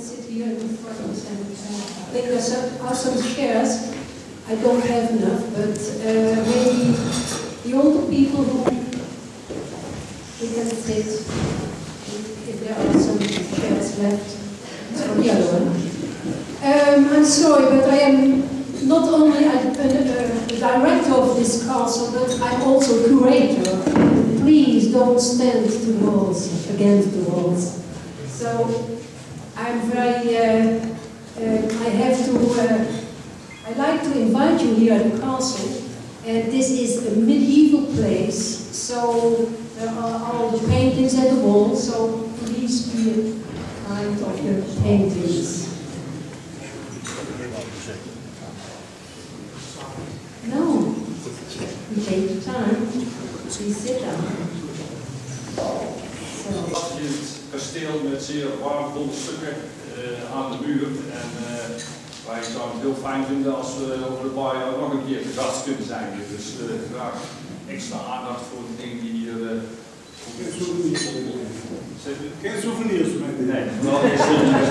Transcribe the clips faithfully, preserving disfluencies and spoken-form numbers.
sit here in the front, and uh, I think there are some chairs. I don't have enough, but uh, maybe the older people who, who can sit, if there are some chairs left, for the other one. Um, I'm sorry, but I am not only a, a, a director of this castle, but I'm also a curator. Please don't stand to the walls, against the walls. So I'm very, uh, uh, I have to, uh, I'd like to invite you here at the castle. And this is a medieval place, so there are all the paintings at the wall, so please be kind of the paintings. No, you take the time, please sit down. So. Het kasteel met zeer waardevolle stukken uh, aan de muur. En, uh, wij zouden het heel fijn vinden als we over een paar jaar nog een keer te gast kunnen zijn. Dus uh, graag extra aandacht voor de dingen die hier... Uh, Geen souvenirs. Geen souvenirs met Nee, wel geen souvenirs.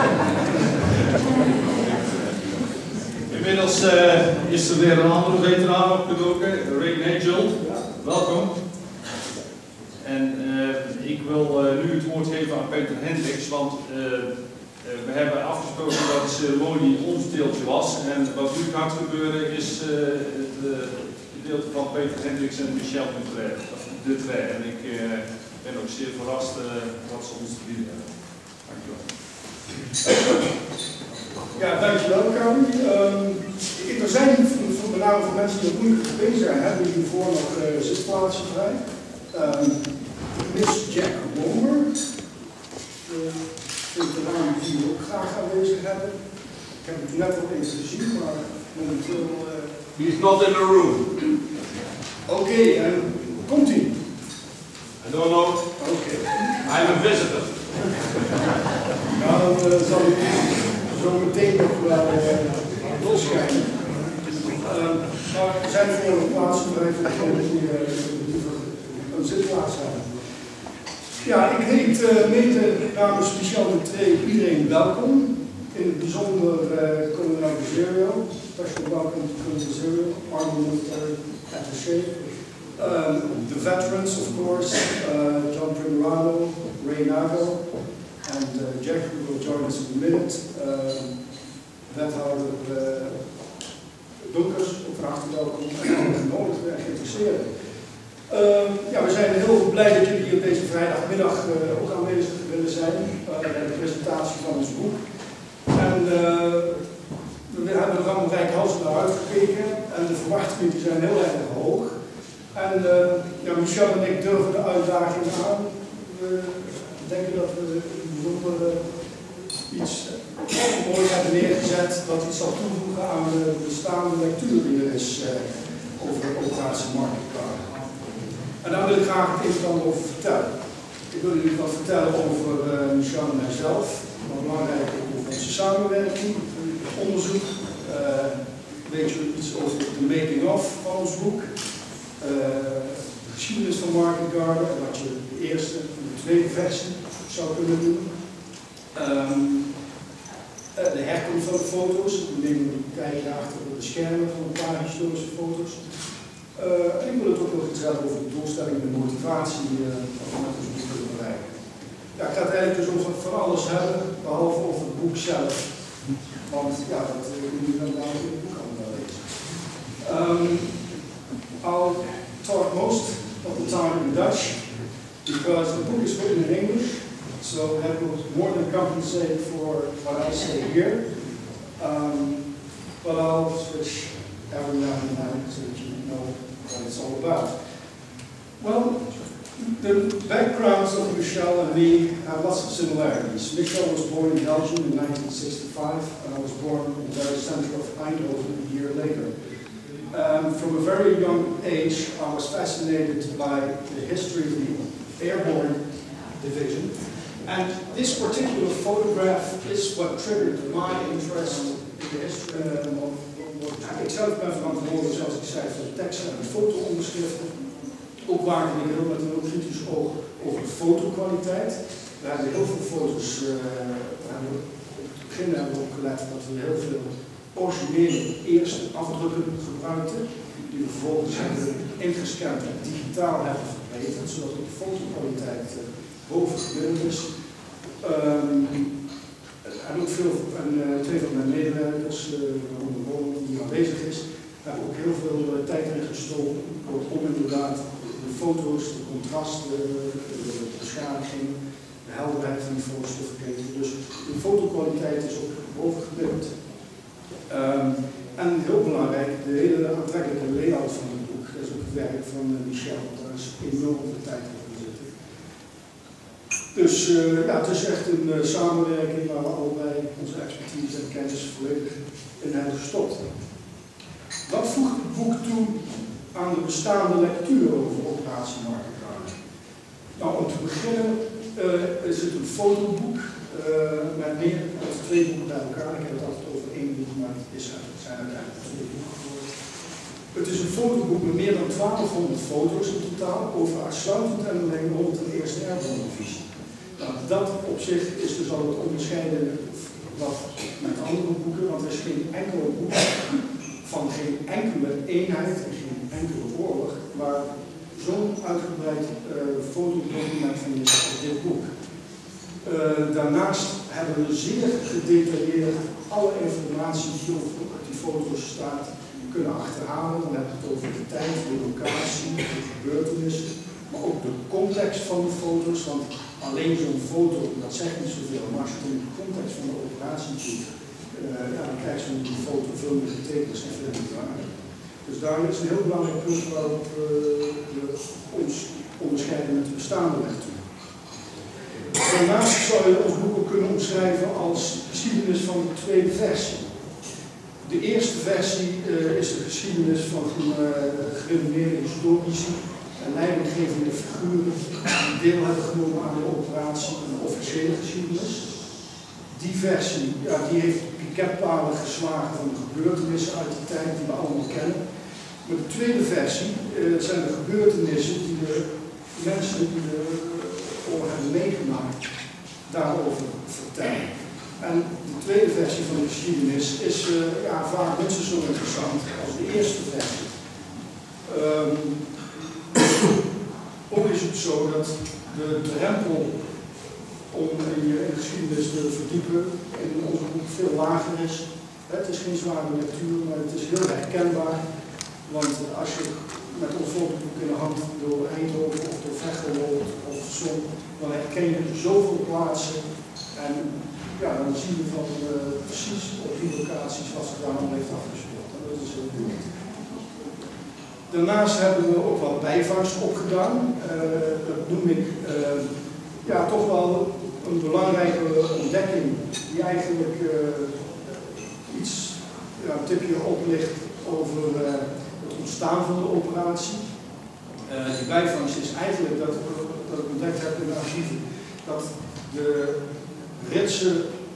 Inmiddels uh, is er weer een andere veteraan opgedoken, Ray Nagel. Welkom. En uh, ik wil uh, nu het woord geven aan Peter Hendricks, want uh, Uh, we hebben afgesproken dat de ceremonie ons deeltje was. En wat nu gaat gebeuren is uh, het uh, gedeelte van Peter Hendricks en Michel Dutraire. En ik uh, ben ook zeer verrast uh, wat ze ons te bieden hebben. Dankjewel. Ja, dankjewel, Carly. Um, er zijn voor met name voor mensen die op moeilijke been zijn, hebben hiervoor nog uh, zitplaatsen vrij. Um, Miss Jack Womer. Uh, Ik de naam die we ook graag aanwezig hebben. Ik heb het net al eens gezien, maar momenteel... Uh... He is not in the room. Oké, okay, en komt hij? I don't know. Oké. Okay. I'm a visitor. Nou, dan uh, zal ik zo meteen nog wel uh, losschijnen. Uh, maar er zijn veel plaatsen vrij voor degenen die uh, een zitplaats hebben. Ja, ik heet uh, mede namens Michel Dutraire iedereen welkom. In het bijzonder uh, kolonel Bezerio, special welcome to Colonel Bezerio, Army Military Attaché. Um, the veterans, of course, uh, John Primorano, Ray Nagel, and uh, Jack, who will join us in a minute. Uh, wethouder uh, Dunkers, ook van harte welkom en alle genodigden en geïnteresseerden. Uh, ja, we zijn heel blij dat jullie hier op deze vrijdagmiddag uh, ook aanwezig willen zijn uh, bij de presentatie van ons boek. En uh, we hebben er allemaal rijkhalsend naar uitgekeken en de verwachtingen die zijn heel erg hoog. En uh, ja, Michel en ik durven de uitdaging aan. We denken dat we bijzonder uh, iets moois hebben neergezet dat iets zal toevoegen aan de bestaande lectuur die er is uh, over de operatie Market Garden. En daar wil ik graag het een en ander over vertellen. Ik wil jullie wat vertellen over uh, Michel en mijzelf, wat belangrijk over onze samenwerking, het onderzoek. Uh, weet je iets over de making-of van ons boek, uh, de geschiedenis van Market Garden en wat je de eerste en de tweede versie zou kunnen doen. Um, uh, de herkomst van de foto's, we nemen een kijkje achter de schermen van een paar historische foto's. Uh, en ik wil het ook nog iets hebben over de doelstelling en de motivatie uh, wat we met ons boek willen bereiken. Ja, ik ga het eigenlijk dus over van alles hebben, behalve over het boek zelf. Want ja, dat moet je dan in het boek allemaal lezen. Um, I'll talk most of the time in Dutch, because the book is written in English, so that will more than compensate for what I say here. Um, but I'll switch every now and then so that you know what it's all about. Well, the backgrounds of Michel and me have lots of similarities. Michel was born in Belgium in nineteen sixty-five, and I was born in the very center of Eindhoven a year later. Um, from a very young age, I was fascinated by the history of the airborne division, and this particular photograph is what triggered my interest in the history uh, of. Ik zelf ben verantwoordelijk, zoals ik zei, voor de teksten en de foto-onderschriften. Ook waken ik heel met een heel kritisch oog over de fotokwaliteit. We hebben heel veel foto's uh, op het begin hebben we ook gelet dat we heel veel originele eerste afdrukken gebruikten, die we vervolgens hebben ingescand en digitaal hebben verbeterd, zodat ook de fotokwaliteit uh, boven gemiddeld is. Um, en ook veel, en uh, twee van mijn medewerkers, waaronder uh, Ron, die aanwezig is, hebben ook heel veel uh, tijd in gestoken om inderdaad de foto's, de contrasten, de beschadiging, de helderheid van die foto's te verbeteren. Dus de fotokwaliteit is ook boven gemiddeld. Um, en heel belangrijk, de hele aantrekkelijke layout van het boek. Dat is ook het werk van uh, Michel, daar is enorm veel tijd in zitten. Dus uh, ja, het is echt een uh, samenwerking waar we allebei onze expertise en kennis volledig in hebben gestopt. Wat voegt het boek toe aan de bestaande lectuur over operatie Markenkramer? Nou, om te beginnen uh, is het een fotoboek uh, met meer dan twee boeken bij elkaar. Ik heb het altijd over één boek, maar het, is, het zijn uiteindelijk twee boeken geworden. Het is een fotoboek met meer dan twaalfhonderd foto's in totaal over uitsluitend en alleen rond de Eerste Airborne-divisie. Nou, dat op zich is dus al het onderscheiden wat met andere boeken, want er is geen enkele boek van geen enkele eenheid en geen enkele oorlog waar zo'n uitgebreid uh, fotodocument van is als dit boek. Uh, daarnaast hebben we zeer gedetailleerd alle informatie die op die foto's staat kunnen achterhalen. Dan heb je het over de tijd, de locatie, de gebeurtenissen, maar ook de context van de foto's, want alleen zo'n foto, dat zegt niet zoveel, maar als je in de context van de operatie ziet, uh, ja, dan krijg je met die foto veel meer betekenis en veel meer waarde. Dus daar is een heel belangrijk punt waarop uh, we ons onderscheiden met de bestaande lectuur. Daarnaast zou je ons boek ook kunnen omschrijven als geschiedenis van de tweede versie. De eerste versie uh, is de geschiedenis van uh, gerenommeerde historici en leidinggevende figuren die deel hebben genomen aan de operatie, een officiële geschiedenis. Die versie ja, die heeft piketpalen geslagen van de gebeurtenissen uit de tijd die we allemaal kennen. Maar de tweede versie uh, zijn de gebeurtenissen die de mensen die de oorlog hebben meegemaakt daarover vertellen. En de tweede versie van de geschiedenis is uh, ja, vaak minstens zo interessant als de eerste versie. Um, ook is het zo dat de drempel om in je geschiedenis te verdiepen in ons boek veel lager is. Het is geen zware lectuur, maar het is heel herkenbaar. Want als je met ons fotoboek in de hand door Eindhoven of door Veghel loopt of zo, dan herken je zoveel plaatsen. En ja, dan zien we van uh, precies op die locaties wat zich daar allemaal heeft afgespeeld. En dat is heel goed. Daarnaast hebben we ook wat bijvangst opgedaan. Uh, dat noem ik uh, ja, toch wel een belangrijke ontdekking die eigenlijk uh, iets, ja, een tipje oplicht over uh, het ontstaan van de operatie. Uh, die bijvangst is eigenlijk dat, dat ik ontdekt heb in de archieven dat de Britse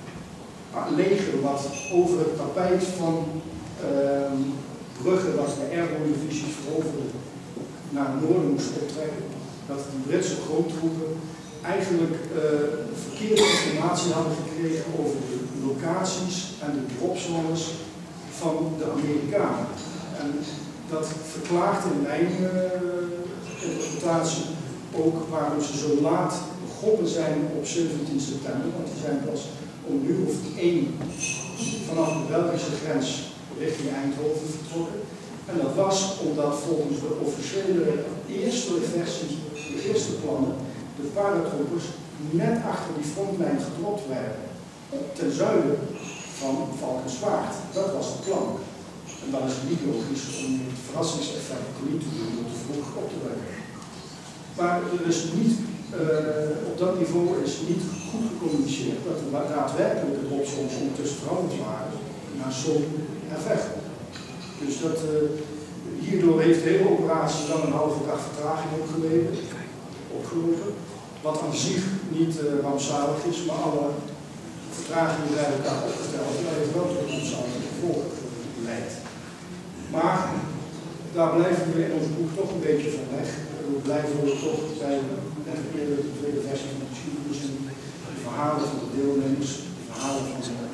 leger wat over het tapijt van uh, Brugge, wat de Airborne divisies veroverden, naar het noorden moest optrekken, dat de Britse grondtroepen eigenlijk uh, verkeerde informatie hadden gekregen over de locaties en de dropzones van de Amerikanen. En dat verklaart in mijn uh, interpretatie ook waarom ze zo laat begonnen zijn op zeventien september, want die zijn pas om een uur of één vanaf de Belgische grens richting Eindhoven vertrokken. En dat was omdat volgens de officiële eerste versie, de eerste plannen, de paratroopers net achter die frontlijn gedropt werden, ten zuiden van Valkenswaard. Dat was het plan. En dan is het niet logisch om het verrassingseffect niet te doen door te vroeg op te werken. Maar er is niet, uh, op dat niveau is niet goed gecommuniceerd dat er daadwerkelijk de dropzones ondertussen veranderd waren naar Somme en Veghel. Dus dat, uh, hierdoor heeft de hele operatie dan een halve dag vertraging opgeleverd, opgelopen. Wat aan zich niet uh, rampzalig is, maar alle vertragingen bij elkaar opgeteld, dat heeft wel tot rampzalige gevolgen geleid. Maar daar blijven we in ons boek toch een beetje van weg. We blijven we toch bij net eerder de tweede versie van de geschiedenis en de verhalen van de deelnemers, de verhalen van de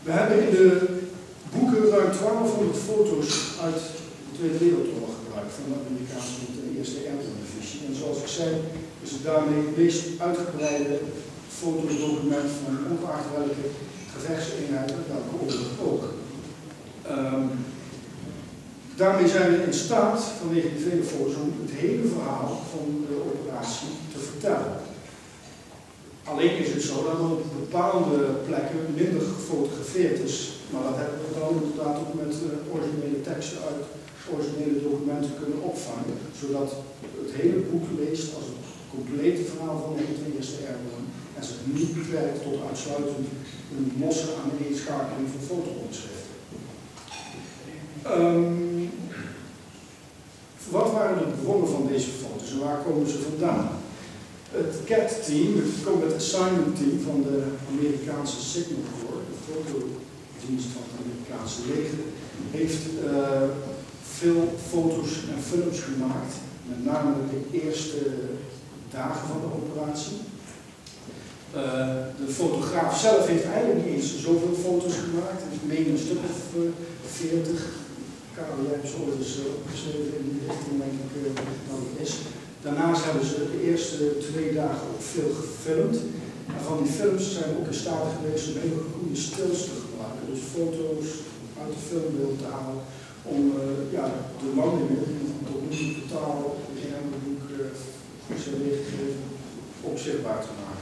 We hebben in de boeken ruim twaalfhonderd foto's uit de Tweede Wereldoorlog gebruikt van de Amerikaanse en de Eerste Airborne Divisie. En zoals ik zei, is het daarmee het meest uitgebreide fotodocument van ongeacht welke gevechtseenheid en welke oorlog ook. Um, daarmee zijn we in staat, vanwege die vele foto's, om het hele verhaal van de operatie te vertellen. Alleen is het zo dat er op bepaalde plekken minder gefotografeerd is, maar dat hebben we dan inderdaad ook met uh, originele teksten uit originele documenten kunnen opvangen, zodat het hele boek leest als het complete verhaal van de Eerste Airborne en zich niet beperkt tot uitsluitend een losse aaneenschakeling van fotoopschriften. Um, wat waren de bronnen van deze foto's en waar komen ze vandaan? Het C A T-team, het Combat Assignment Team van de Amerikaanse Signal Corps, de fotodienst van het Amerikaanse leger, heeft uh, veel foto's en films gemaakt, met name de eerste dagen van de operatie. Uh, de fotograaf zelf heeft eigenlijk niet eens zoveel foto's gemaakt, hij heeft meen een stuk of veertig. Karel, jij hebt zo eens uh, opgeschreven in die richting, denk ik uh, dat het is. Daarnaast hebben ze de eerste twee dagen ook veel gefilmd. En van die films zijn we ook in staat geweest om hele goede stils te gebruiken. Dus foto's uit het filmbeeld te halen om uh, ja, de landingen tot nu toe totaal in het boek uh, zijn weergegeven opzichtbaar te maken.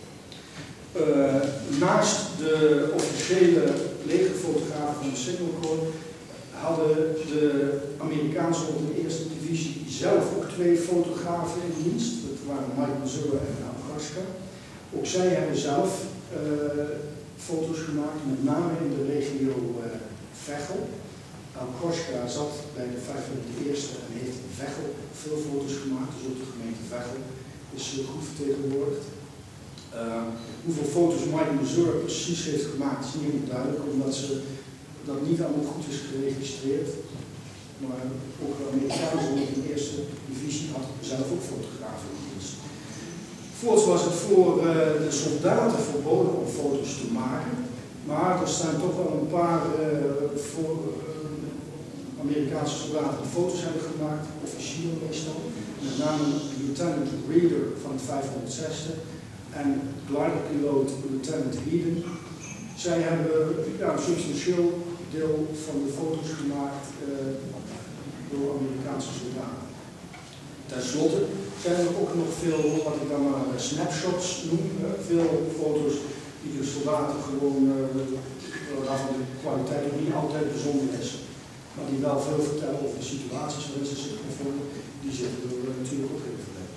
Uh, naast de officiële legerfotografen van de Signal Corps hadden de Amerikaanse honderdéérste divisie zelf ook twee fotografen in dienst. Dat waren Mike Mazur en Al Koschka. Ook zij hebben zelf uh, foto's gemaakt, met name in de regio uh, Veghel. Al Koschka zat bij de vijfhonderdeerste en heeft in Veghel veel foto's gemaakt, dus ook de gemeente Veghel is uh, goed vertegenwoordigd. Uh, hoeveel foto's Mike Mazur precies heeft gemaakt is niet helemaal duidelijk, omdat ze dat niet allemaal goed is geregistreerd. Maar ook de Amerikaanse honderdéérste divisie had zelf ook fotografen in dienst. Voorts was het voor uh, de soldaten verboden om foto's te maken, maar er zijn toch wel een paar uh, voor, uh, Amerikaanse soldaten die foto's hebben gemaakt, officieren meestal, met name Lieutenant Reeder van het vijfhonderdzesde en gliderpiloot Lieutenant Eden. Zij hebben ja, een substantieel deel van de foto's gemaakt uh, door Amerikaanse soldaten. Ten slotte zijn er ook nog veel, wat ik dan maar snapshots noem, uh, veel foto's die de soldaten gewoon, uh, waarvan de kwaliteit ook niet altijd bijzonder is, maar die wel veel vertellen over de situaties waarin ze zich bevonden, die zitten er uh, natuurlijk ook in vertellen.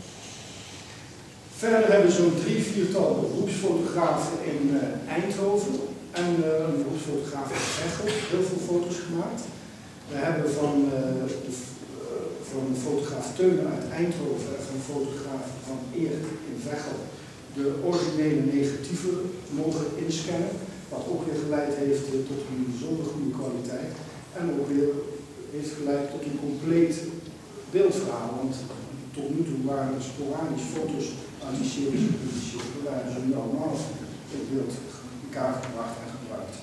Verder hebben we zo'n drie, viertal beroepsfotografen in uh, Eindhoven en uh, een beroepsfotograaf in Veghel heel veel foto's gemaakt. We hebben van, uh, de, uh, van fotograaf Teunen uit Eindhoven en van fotograaf Van Eert in Veghel de originele negatieven mogen inscannen, wat ook weer geleid heeft uh, tot een bijzonder goede kwaliteit en ook weer heeft geleid tot een compleet beeldverhaal, want tot nu toe waren er sporadisch foto's uit die series gepubliceerd, we waren ze nu allemaal het beeld in kaart gebracht en gebruikt.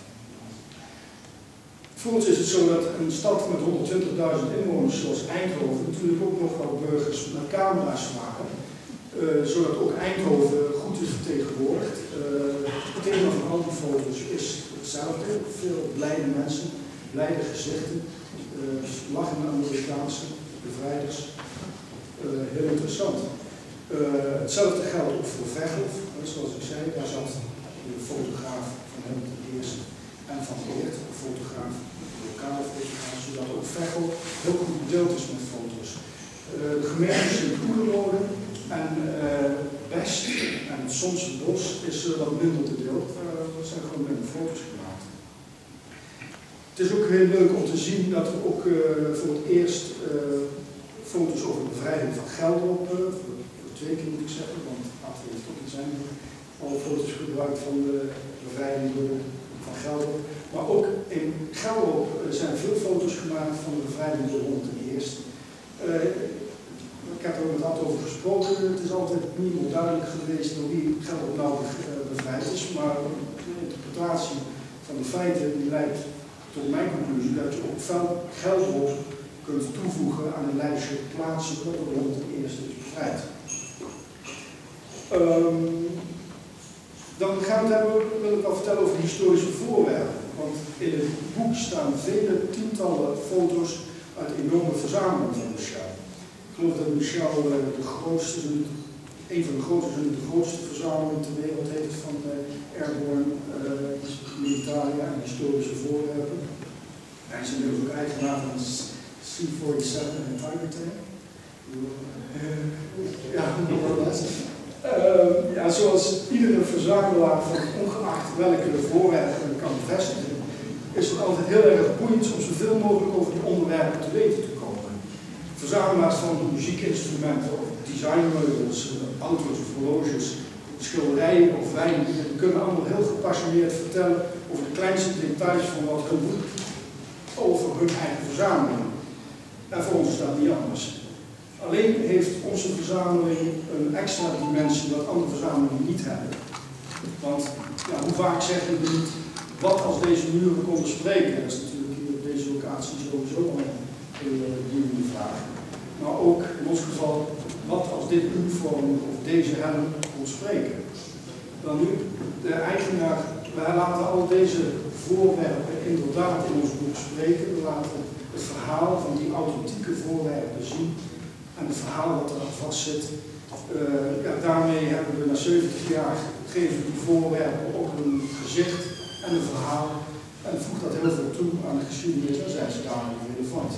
Voorts is het zo dat een stad met honderdtwintigduizend inwoners zoals Eindhoven natuurlijk ook nog wel burgers met camera's maken, uh, zodat ook Eindhoven goed is vertegenwoordigd. Uh, het thema van al die foto's is hetzelfde, veel blijde mensen, blijde gezichten, uh, lachende Amerikaanse bevrijders. Uh, heel interessant. Uh, hetzelfde geldt ook voor Veghel, zoals ik zei, daar zat de fotograaf van hem de eerste en Van Eert, de fotograaf, de lokale fotograaf, zodat ook Veghel heel goed bedeeld is met foto's. Uh, de gemeentes in Koegerode en uh, Best en soms het Bos is uh, wat minder bedeeld, uh, er zijn gewoon minder foto's gemaakt. Het is ook heel leuk om te zien dat we ook uh, voor het eerst uh, foto's over de bevrijding van Gelderop, uh, voor, voor twee keer moet ik zeggen, want Ad heeft ook in zijn alle foto's gebruikt van de bevrijding van Gelderop. Maar ook in Gelderop zijn veel foto's gemaakt van de bevrijding door honderdéérste. Uh, ik heb er ook met Ad over gesproken. Het is altijd niet meer duidelijk geweest door wie Gelderop nou bevrijd is, maar de interpretatie van de feiten die leidt tot mijn conclusie dat je ook veel Gelsbos kunt toevoegen aan een lijstje plaatsen rond de eerste is bevrijd. Um, dan gaan we het hebben, wil ik wel vertellen over historische voorwerpen. Want in het boek staan vele tientallen foto's uit enorme verzamelingen van Michel. Ik geloof dat Michel uh, de grootste, een van de grootste, de grootste verzameling ter wereld heeft van uh, airborne uh, militaire en historische voorwerpen. Hij is inmiddels ook eigenaar van C zevenenveertig en Tiger Tank. Uh, ja, dat Uh, ja, zoals iedere verzamelaar van ongeacht welke voorwerpen kan bevestigen, is het altijd heel erg boeiend om zoveel mogelijk over die onderwerpen te weten te komen. Verzamelaars van muziekinstrumenten of designmeubels, auto's of horloges, schilderijen of wijn, die kunnen allemaal heel gepassioneerd vertellen over de kleinste details van wat hun doen, over hun eigen verzameling. En voor ons is dat niet anders. Alleen heeft onze verzameling een extra dimensie wat andere verzamelingen niet hebben. Want ja, hoe vaak zeggen we niet, wat als deze muren konden spreken? Dat is natuurlijk hier op deze locatie sowieso een hele diepe vraag. Maar ook in ons geval, wat als dit uniform of deze helm kon spreken? Dan nu, de eigenaar, wij laten al deze voorwerpen inderdaad in ons boek spreken. We laten het verhaal van die authentieke voorwerpen zien. En het verhaal dat er aan vast zit, uh, ja, daarmee hebben we na zeventig jaar geven die voorwerpen ook een gezicht en een verhaal. En voegt dat heel veel toe aan de geschiedenis en zijn ze daarmee relevant.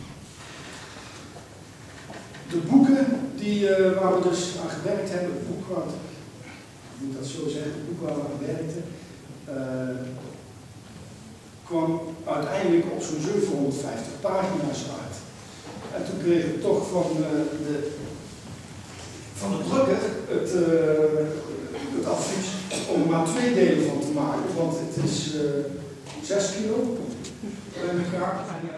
De boeken die, uh, waar we dus aan gewerkt hebben, het boek wat, ik moet dat zo zeggen, het boek waar we aan werkten, uh, kwam uiteindelijk op zo'n zevenhonderdvijftig pagina's uit. En toen kregen we toch van, uh, de, van de drukker het, uh, het advies om er maar twee delen van te maken, want het is uh, zes kilo bij elkaar.